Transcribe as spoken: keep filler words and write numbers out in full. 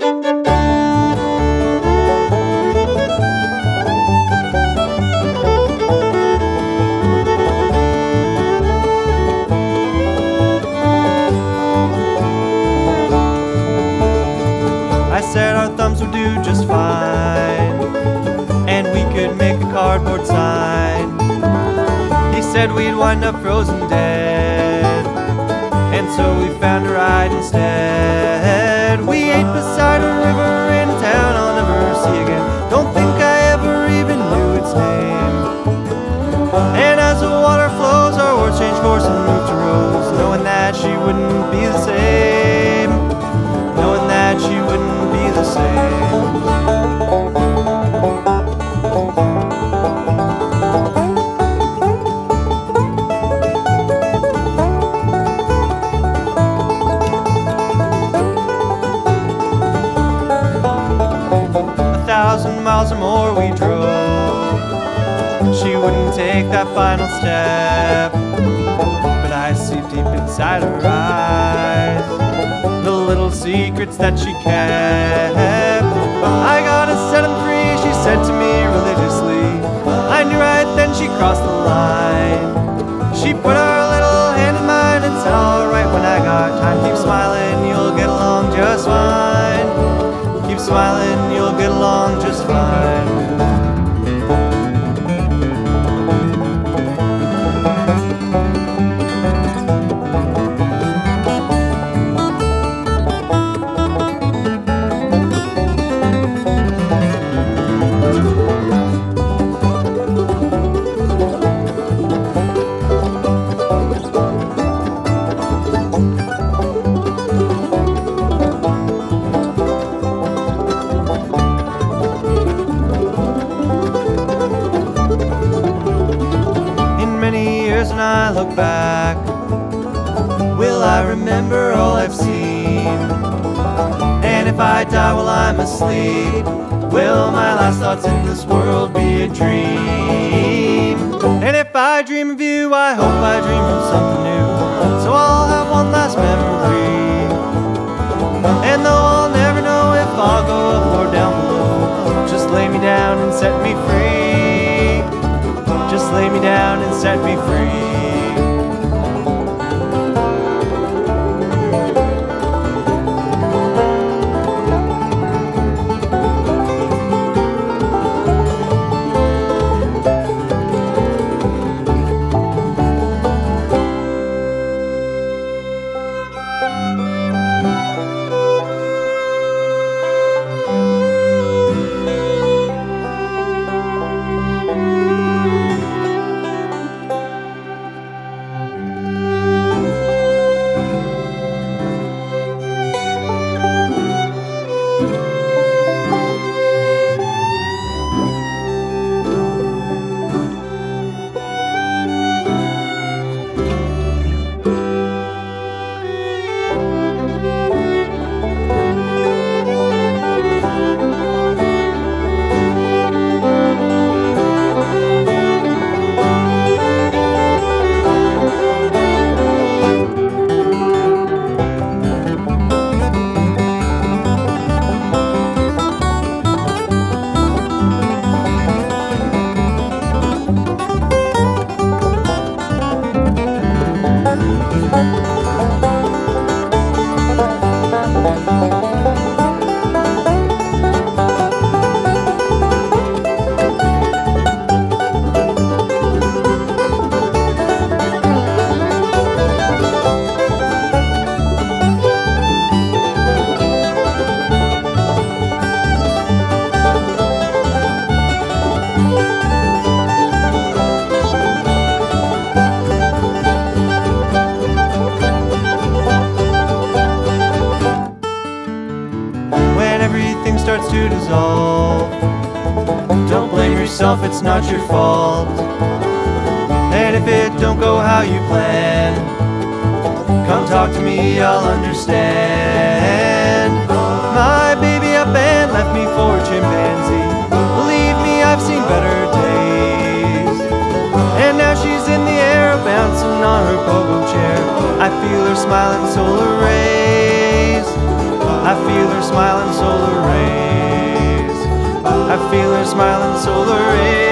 I said our thumbs would do just fine, and we could make a cardboard sign. He said we'd wind up frozen dead, and so we found a ride instead. We ate beside a river in a town I'll never see again. Don't think I ever even knew its name. And as the water flows, our words change course and move to Rose, knowing that she wouldn't be the same, knowing that she wouldn't be the same. A thousand miles or more we drove, she wouldn't take that final step, but I see deep inside her eyes the little secrets that she kept. I gotta set him free, she said to me religiously. I knew right then she crossed the line. She put her little hand in mine and said, alright, when I got time, keep smiling, you'll get along just fine. Keep smiling, you'll get along just fine. When I look back, will I remember all I've seen? And if I die while I'm asleep, will my last thoughts in this world be a dream? And if I dream of you, I hope I dream of something new, so I'll have one last memory. And though I'll never know if I'll go up or down below, just lay me down and set me free. Just lay me down and set me free. Starts to dissolve, don't blame yourself, it's not your fault. And if it don't go how you plan, come talk to me, I'll understand. My baby up and left me for a chimpanzee. Believe me, I've seen better days. And now she's in the air, bouncing on her pogo chair. I feel her smiling solar rays. I feel her smiling solar rays. I feel her smiling solar rays.